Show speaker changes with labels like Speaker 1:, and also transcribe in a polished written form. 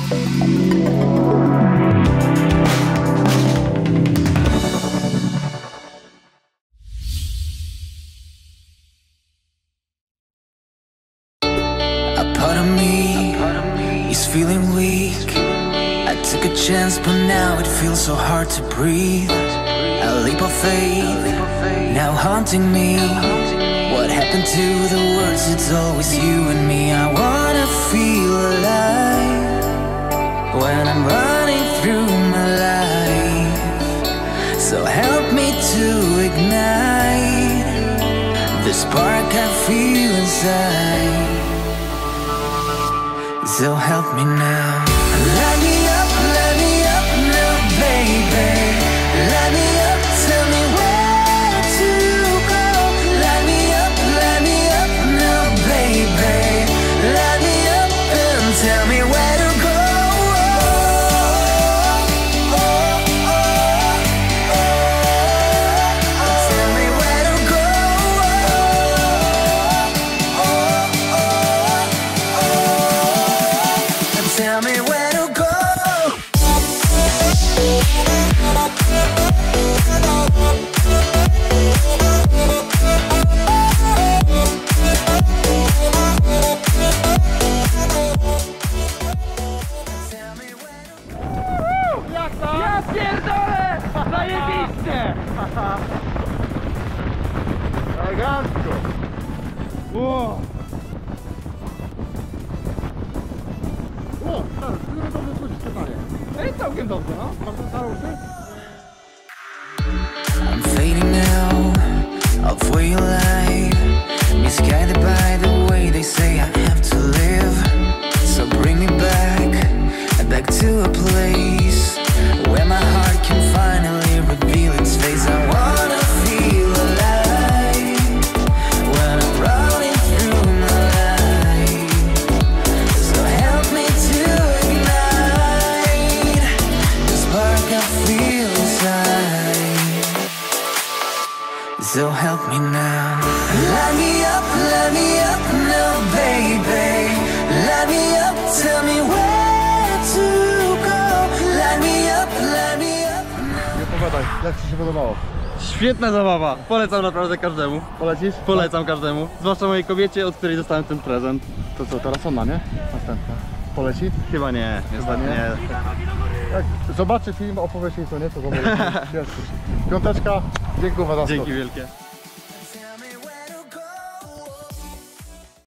Speaker 1: Feeling weak, I took a chance, but now it feels so hard to breathe. A leap of faith, now haunting me. What happened to the words? It's always you and me. I wanna feel alive when I'm running through my life. So help me to ignite the spark I feel inside. So help me now. Light me up now, baby. Light me up, tell me where to go. Light me up now, baby. Light me up and tell me where to go. Tell me where to go. Tell me where to go.
Speaker 2: Jak to? Ja pierdolę! Zajebiście!
Speaker 3: Elegancko.
Speaker 2: Wow.
Speaker 3: O, stary, który dobrze słyszysz czytanie.
Speaker 2: No i całkiem dobrze, no.
Speaker 3: Masz ten stary uszy?
Speaker 1: I'm fading now, off where you lie. Misguided by the way they say I have to live. So bring me back to a place where my heart can finally reveal its face. I wanna feel alive when I'm running through my life. So help me to ignite the spark I feel inside. So help me now. Light me up now, baby. Light me up, tell me where to go. Light me up now.
Speaker 3: Nie opowiadaj, jak ci się podobało?
Speaker 2: Świetna zabawa. Polecam naprawdę każdemu.
Speaker 3: Polecisz?
Speaker 2: Polecam każdemu. Zwłaszcza mojej kobiecie, od której dostałem ten prezent.
Speaker 3: To co, teraz ona, nie? Następna. Poleci?
Speaker 2: Chyba nie, niestety
Speaker 3: nie?
Speaker 2: nie.
Speaker 3: Jak zobaczy film, opowiesz jej co nie, to zobaczy. Piąteczka, dziękuję za skok.
Speaker 2: Dzięki wielkie.